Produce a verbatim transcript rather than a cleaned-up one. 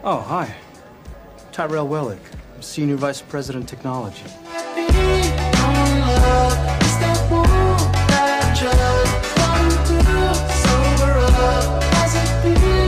Oh, hi. Tyrell Wellick, Senior Vice President Technology.